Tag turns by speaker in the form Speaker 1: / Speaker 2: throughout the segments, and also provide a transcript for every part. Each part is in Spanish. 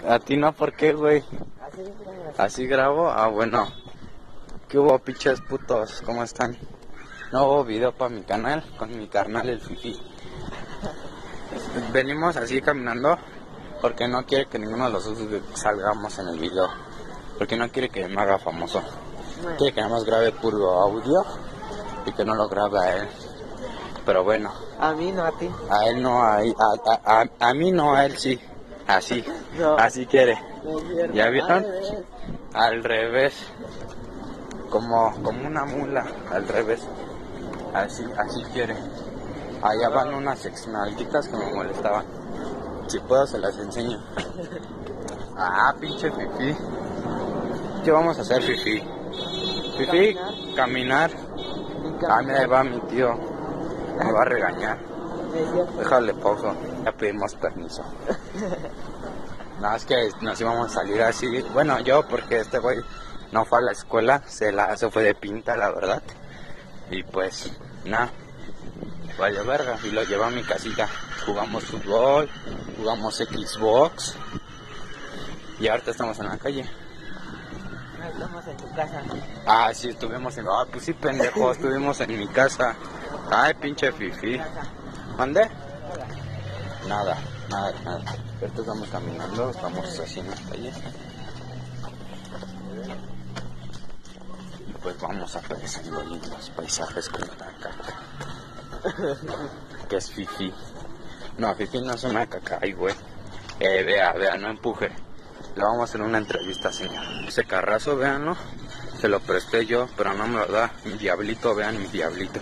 Speaker 1: ¿A ti no? ¿Por qué, güey? ¿Así grabo? Ah, bueno. ¿Qué hubo, pinches putos? ¿Cómo están? Nuevo video para mi canal, con mi carnal el Fifi. Venimos así caminando porque no quiere que ninguno de los dos salgamos en el video. Porque no quiere que me haga famoso. Quiere que nada más grabe puro audio y que no lo grabe a él. Pero bueno.
Speaker 2: A mí no, a ti.
Speaker 1: A él no, a mí no, a él sí. Así,
Speaker 2: no.
Speaker 1: Así quiere.
Speaker 2: No,
Speaker 1: ¿Ya vieron? Al revés. Como una mula, al revés. Así quiere. Allá van unas exnalguitas que me molestaban. Si puedo se las enseño. Ah, pinche Fifi. ¿Qué vamos a hacer, Fifi? Fifi, caminar. Ah, mira, ahí va mi tío. Me va a regañar. Déjale pausa. Ya pedimos permiso. Nada, es que nos íbamos a salir así. Bueno, yo, porque este güey no fue a la escuela. Se fue de pinta, la verdad. Y pues, nada. Vaya verga. Y lo llevo a mi casita. Jugamos fútbol. Jugamos Xbox. Y ahorita estamos en la calle.
Speaker 2: Estamos en tu casa.
Speaker 1: Ah, sí, estuvimos en... Ah, pues sí, pendejo. Estuvimos en mi casa. Ay, pinche Fifi. ¿Dónde? Nada. Ahorita estamos caminando, estamos así en la calle. Y pues vamos apreciando los paisajes con la caca. Que es Fifi. No, Fifi no es una caca, ay güey. Vea, no empuje. Le vamos a hacer una entrevista, señor. Ese carrazo, véanlo. Se lo presté yo, pero no me lo da. Mi diablito, vean mi diablito.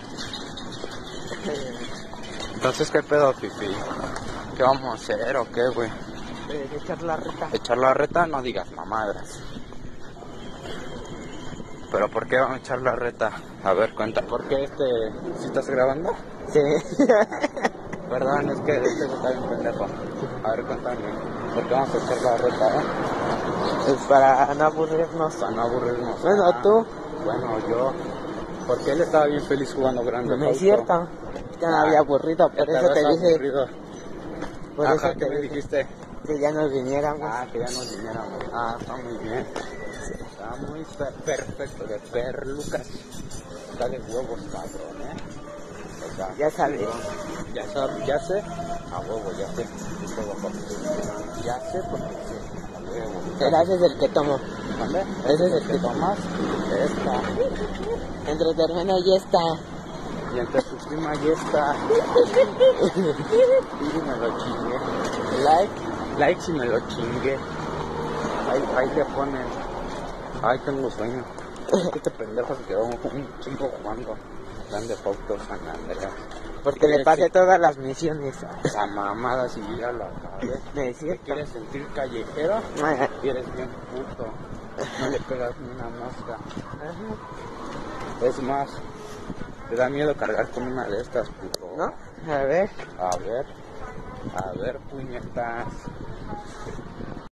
Speaker 1: Entonces, ¿qué pedo, Fifi? ¿Qué vamos a hacer o qué, güey?
Speaker 2: Echar la reta.
Speaker 1: ¿Echar la reta? No digas mamadas. ¿Pero por qué vamos a echar la reta? A ver, cuenta. ¿Por qué ¿Sí estás grabando?
Speaker 2: Sí.
Speaker 1: Perdón, es que está bien pendejo. A ver, cuéntame. ¿Por qué vamos a echar la reta,
Speaker 2: Es para no aburrirnos.
Speaker 1: Para no aburrirnos.
Speaker 2: Bueno, tú.
Speaker 1: Bueno, yo. Porque él estaba bien feliz jugando grande.
Speaker 2: No es cierto. Ya me había aburrido, por eso te dije.
Speaker 1: Aburrido.
Speaker 2: Por
Speaker 1: Ajá,
Speaker 2: eso
Speaker 1: ¿qué me dijiste?
Speaker 2: que ya nos viniéramos.
Speaker 1: Ah, que ya nos viniéramos. Ah, está muy bien. Está muy perfecto, de perlucas. Está de huevos, cabrón, O sea,
Speaker 2: Ya sabes.
Speaker 1: Ya sé. A huevo, ya sé. Ya sé porque sí. A huevo.
Speaker 2: Pero ese es el que tomo.
Speaker 1: ¿Dónde?
Speaker 2: Ese es el que
Speaker 1: tomas. Esta.
Speaker 2: Entre tu hermana y esta.
Speaker 1: Y entre tu prima y esta. Y me lo chingué. Like si me lo chingué. Ahí te ponen. Ay, tengo sueño. Este pendejo se quedó un chingo jugando. Grande Auto San Andreas.
Speaker 2: Porque le pasé todas las misiones.
Speaker 1: Esa mamada si ya la acabé.
Speaker 2: ¿Me es cierto?
Speaker 1: ¿Quieres sentir callejero? Y eres bien puto. No le pegas ni una mosca. Es más, te da miedo cargar con una de estas, puto.
Speaker 2: ¿No? A ver.
Speaker 1: A ver, puñetas.